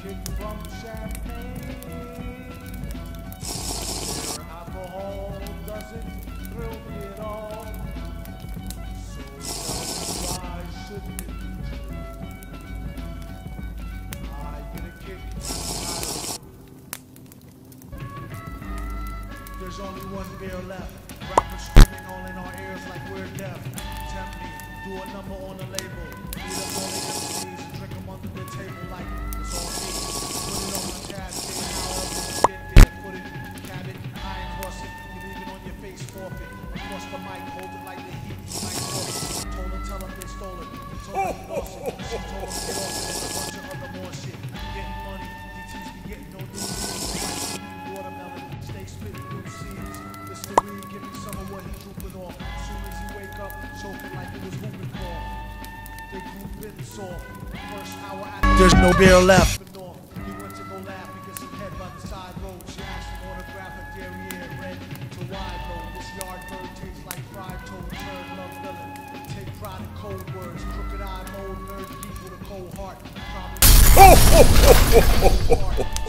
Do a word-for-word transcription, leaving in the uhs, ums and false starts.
kick from champagne. Where alcohol doesn't thrill me at all. So tell me why shouldn't it be true? I get a kick out of it. There's only one beer left. Rappers screaming all in our ears like we're deaf. Tempt me, do a number on the label. Beat up all the M Cs and drink them under the table like it's all me. Put it on my tab, say however you get there. Put it, cab it, iron horse it. You leave it on your face, forfeit. Across the mic, hold it like the heat. You might force it. Told her, tell them they stole it. Told them you lost it. She told them get off it. And a bunch of other more shit. Getting money, D Ts be getting no new leads. Watermelon, stay spitting new seeds. Mister Reed, give me some of what he drooping off. As soon as he wake up, choking like it was whooping cough. They grew bitten soft. First hour after there's no beer left. He went to go laugh because some head by the side road. She asked him autograph a derriere red to wide road. This yard bird tastes like fried toad, turd, love villain. Take pride in cold words. Crooked eye mode, nerd geek with a cold heart. Probably